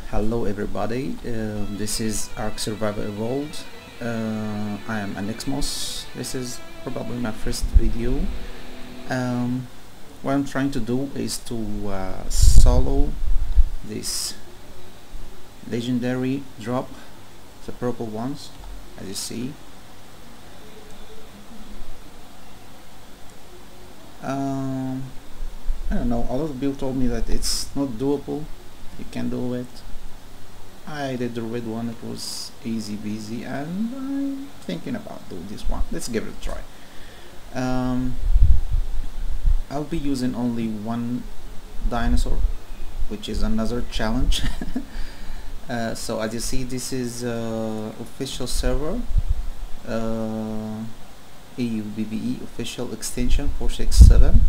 Hello everybody, this is ARK Survivor Evolved. I am Anexmos. This is probably my first video. What I'm trying to do is to solo this legendary drop, the purple ones, as you see. I don't know, a lot of people told me that it's not doable, you can do it. I did the red one, it was easy peasy, and I'm thinking about doing this one. Let's give it a try. I'll be using only one dinosaur, which is another challenge. So as you see, this is official server, EUBBE official extension 467.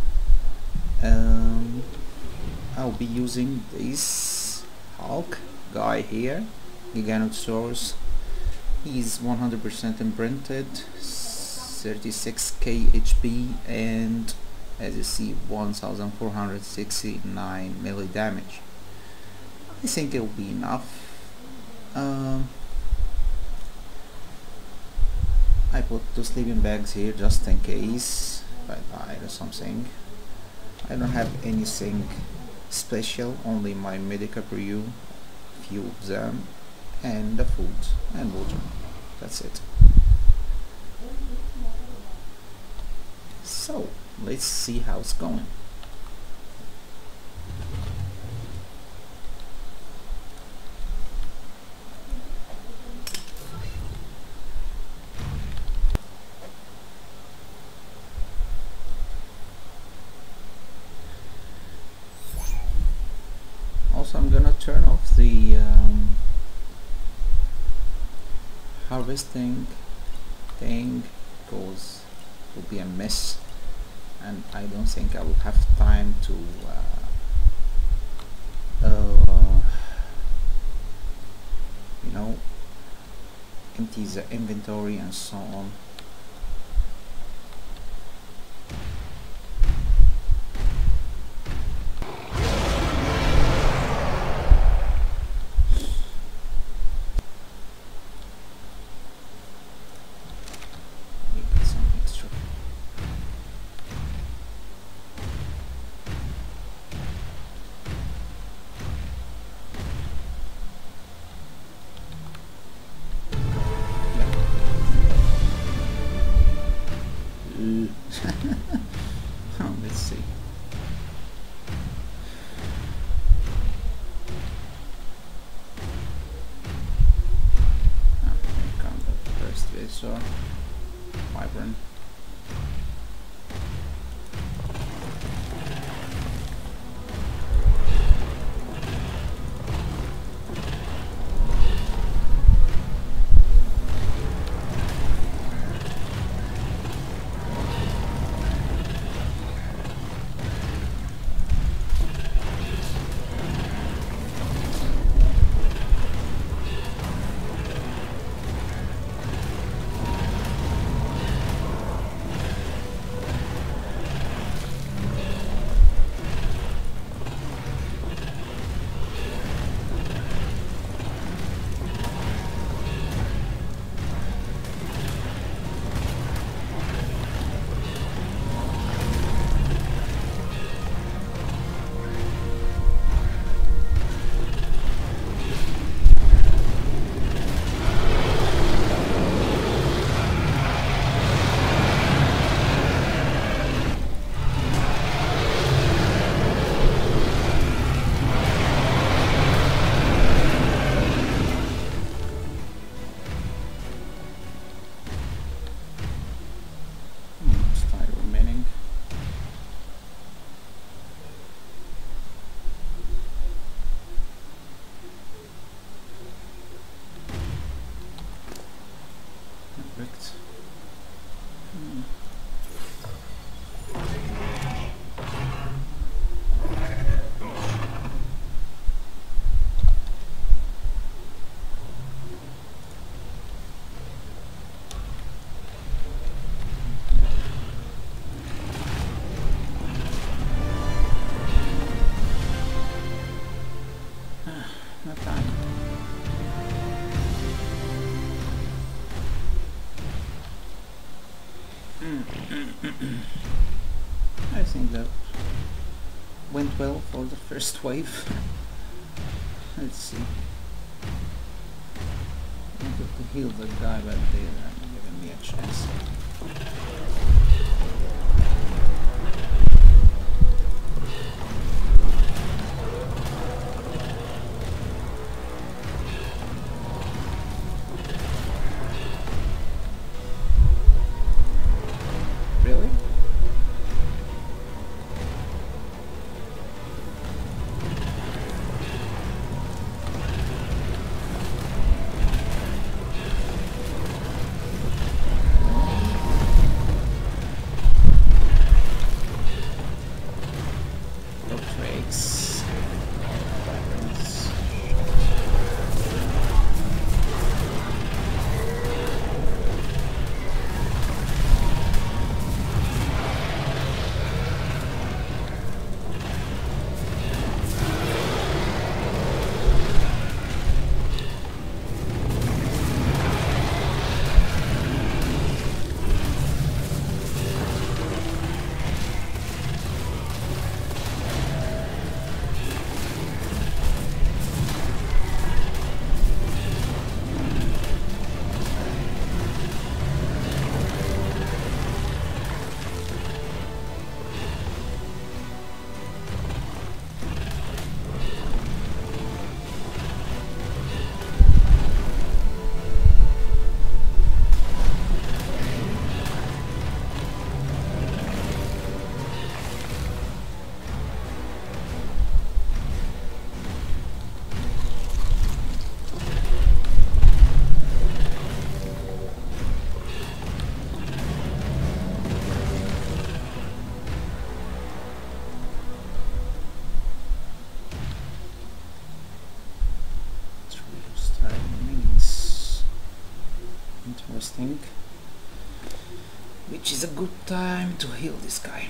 I'll be using this ARK guy here, Giganosaurus. He's 100% imprinted, 36k HP, and as you see 1469 melee damage. I think it'll be enough. I put 2 sleeping bags here just in case if I died or something. I don't have anything special, only my medical brew, few of them, and the food and water. That's it. So let's see how it's going. Also, I'm gonna turn off the harvesting thing because it will be a mess, and I don't think I will have time to you know, empty the inventory and so on. Oh, let's see. Here comes the first visor, Wyvern. no time. I think that went well for the first wave. Let's see. I wanted to heal the guy, but they haven't given me a chance. Really? Interesting. Which is a good time to heal this guy.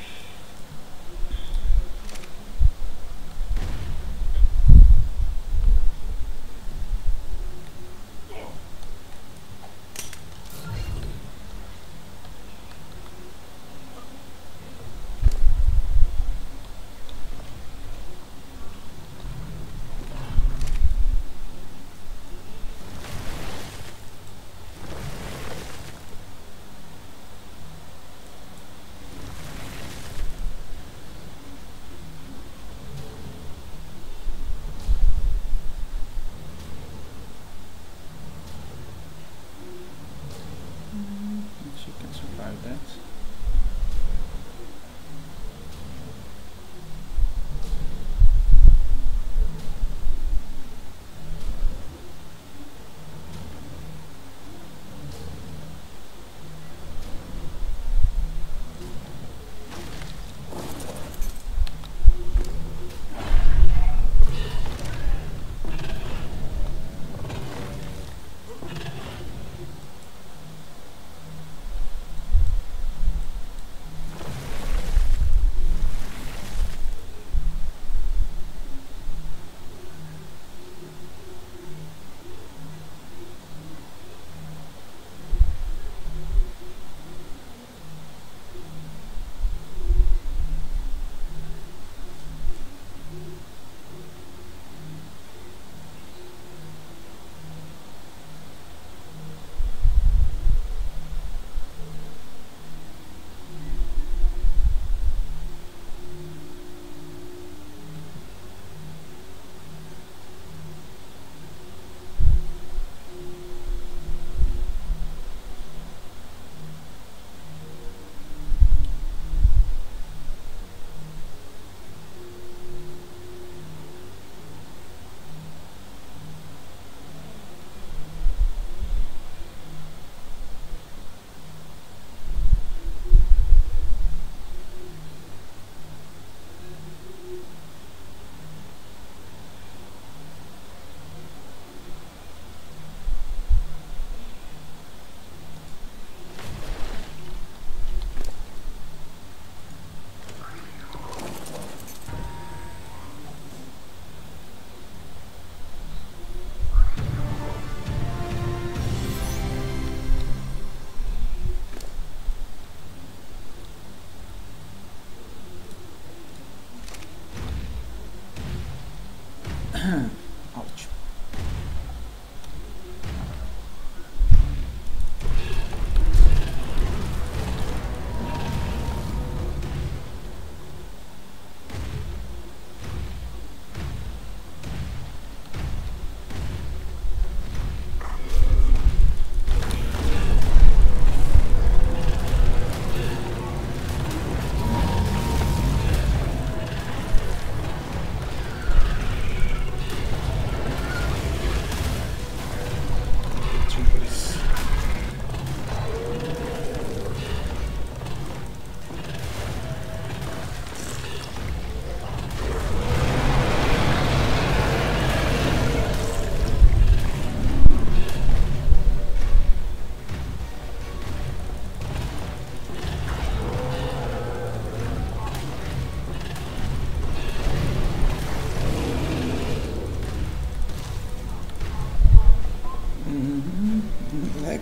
back.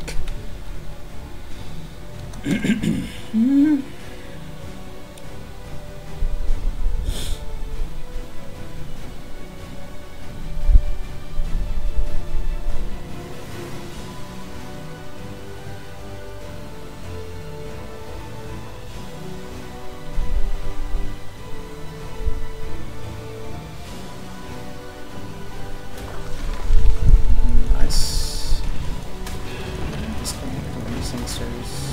Nice. Disconnect all the sensors.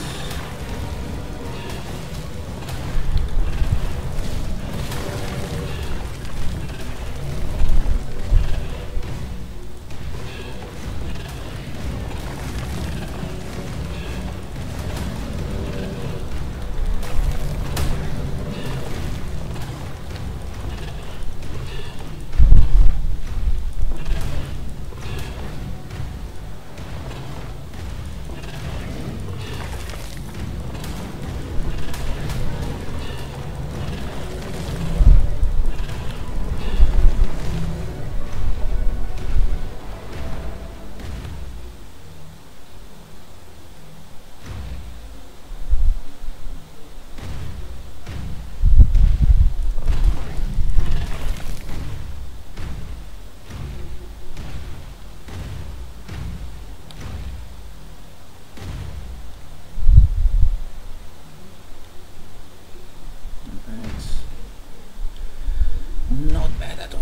Not bad at all.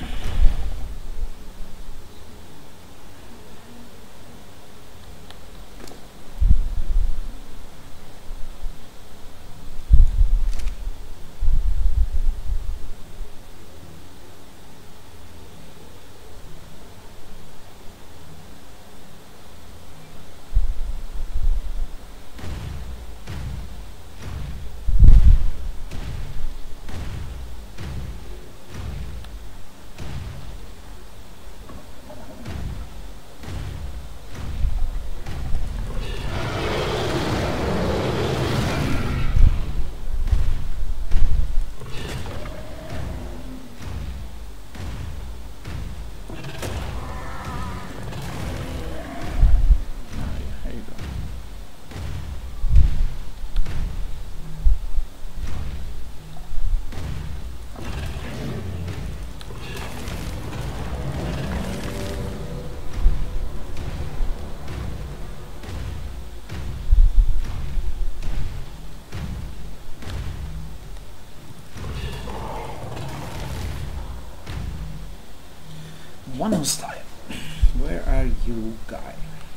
One hostile. Where are you, guy?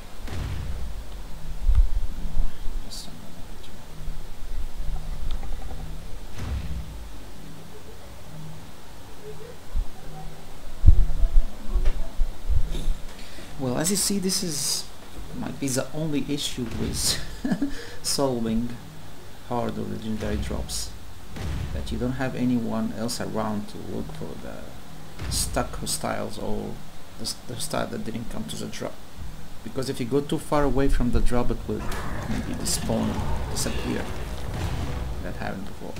Just a moment. Well, as you see, this is might be the only issue with solving hard or legendary drops, that you don't have anyone else around to look for the stuck hostiles or the hostile that didn't come to the drop. Because if you go too far away from the drop, it will maybe despawn, disappear. That happened before.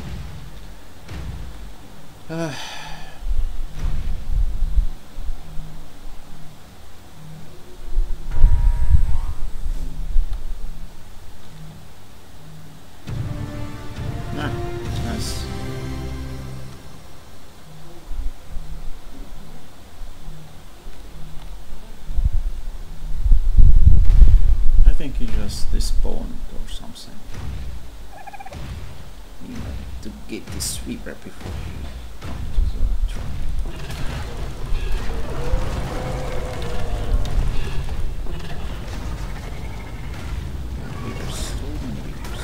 Nice. I think he just despawned or something. You know, to get this sweeper before he comes to the truck. Weavers, so many weavers.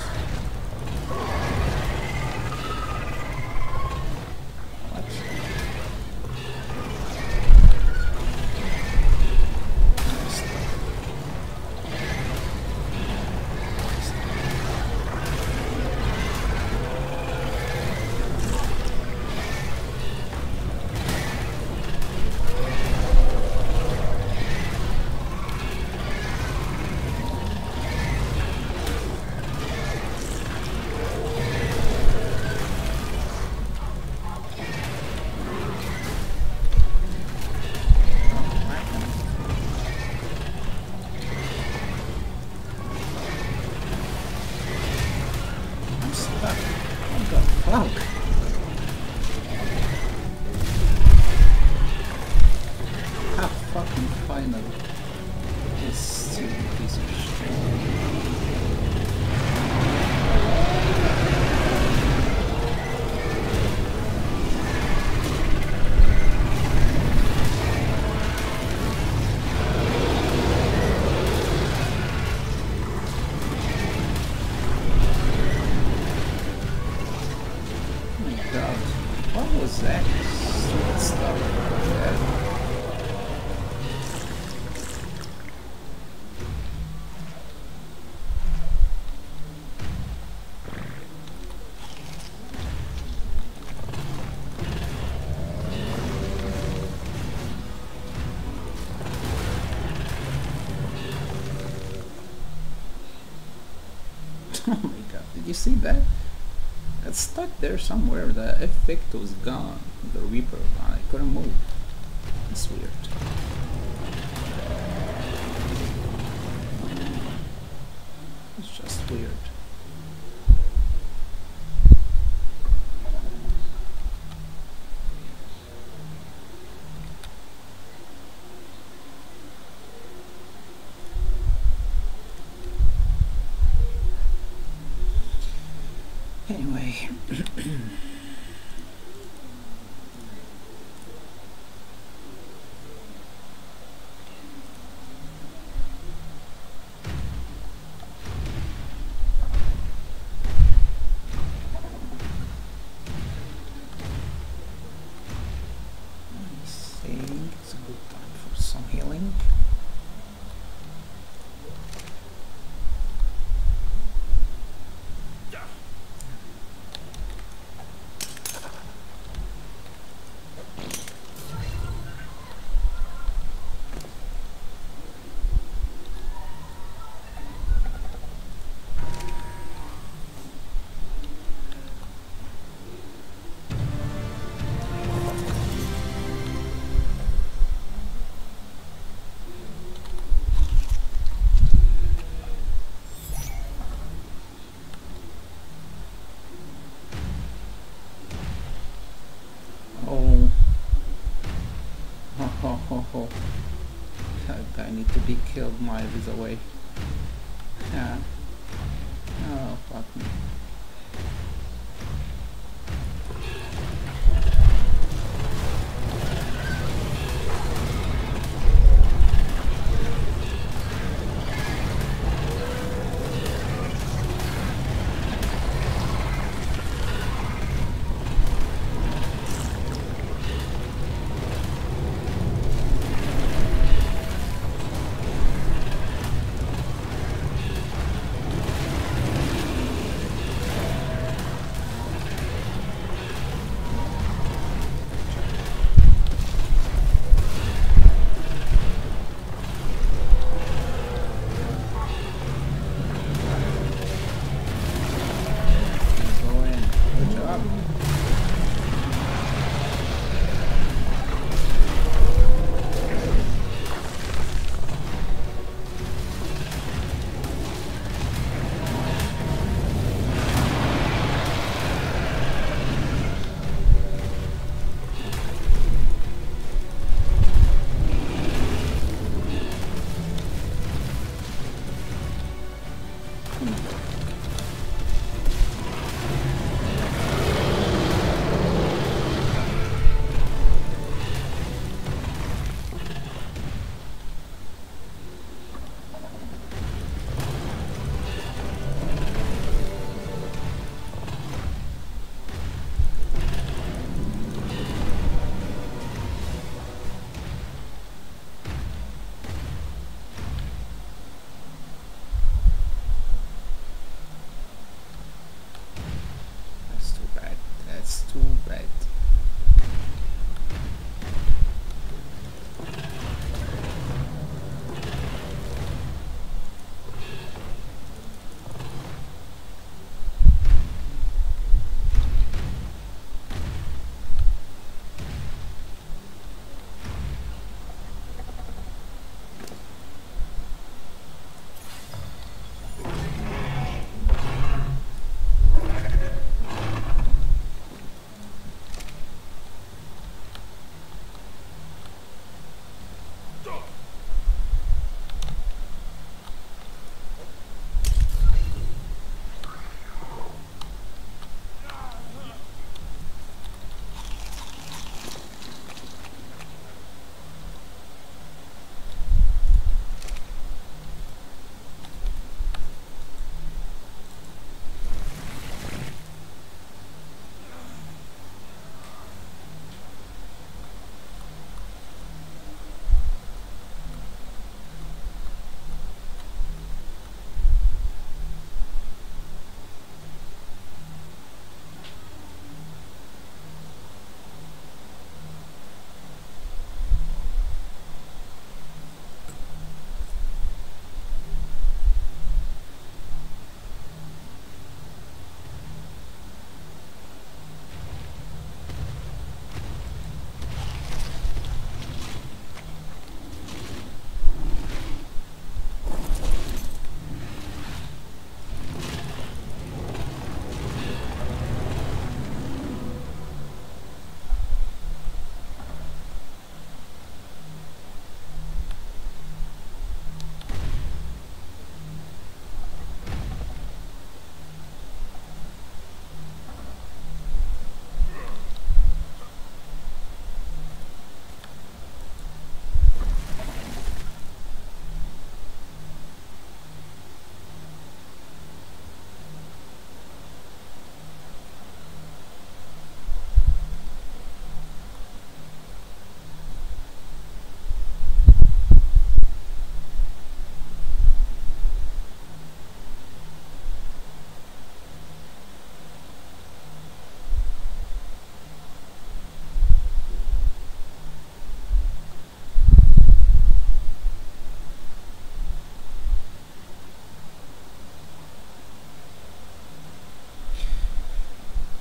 What? fucking final. This stupid piece of shit. What was that stupid stuff? Oh my god, did you see that? It's stuck there somewhere. The effect was gone. The Reaper, I couldn't move. It's weird. It's just weird. Anyway. I think it's a good time for some healing. Oh, that guy need to be killed miles away. Yeah. Oh, fuck me.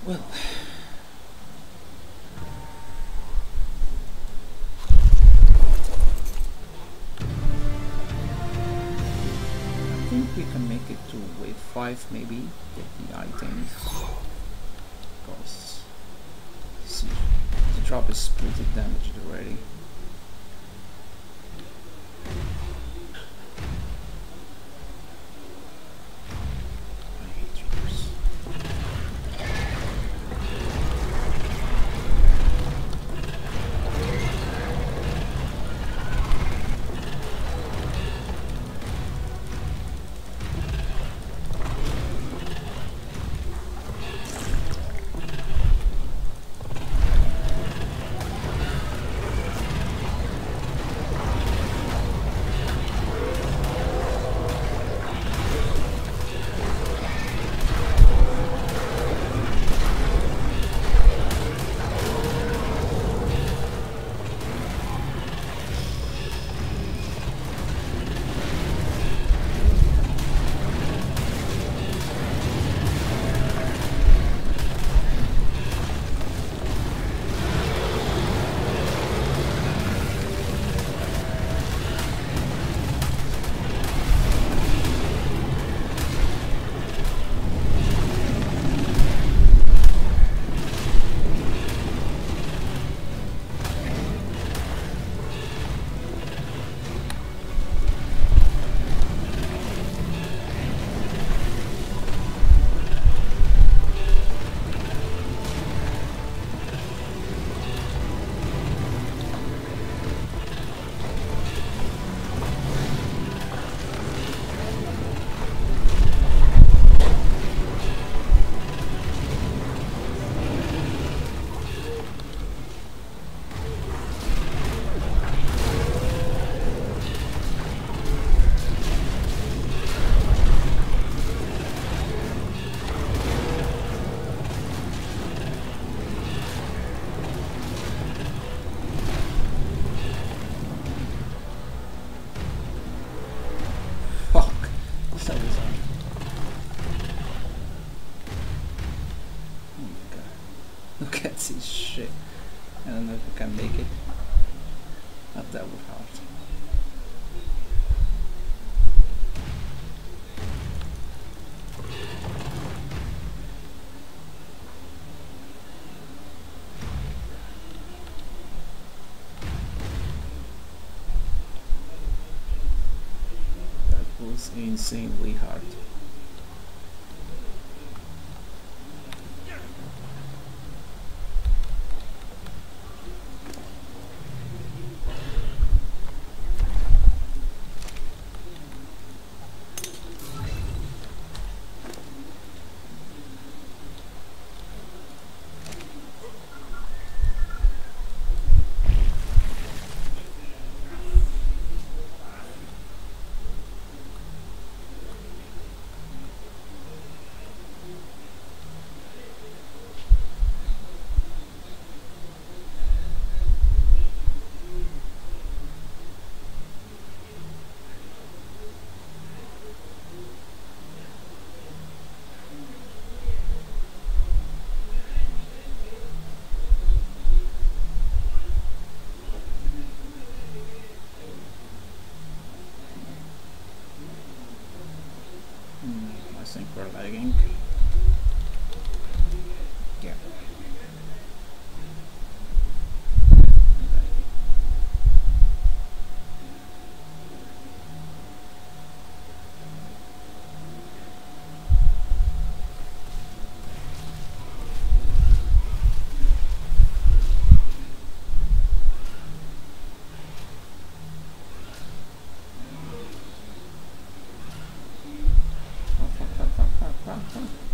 Well, I think we can make it to wave 5 maybe, get the item, because see, the drop is pretty damaged already. Look at this shit. I don't know if I can make it. Not that would hard. That was insanely hard. I think we're lagging. Yeah. Fuck.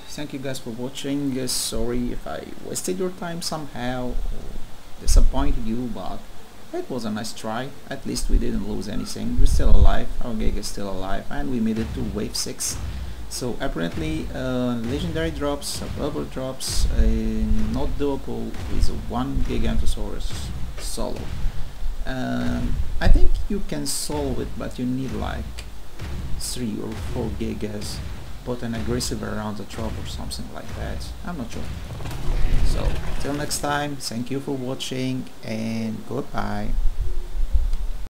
thank you guys for watching. Sorry if I wasted your time somehow or disappointed you, but it was a nice try. At least we didn't lose anything. We're still alive, our gig is still alive, and we made it to wave 6. So apparently legendary drops, available drops, not doable with 1 Gigantosaurus solo. I think you can solve it, but you need like 3 or 4 gigas, put an aggressive around the drop or something like that. I'm not sure. So till next time, thank you for watching and goodbye.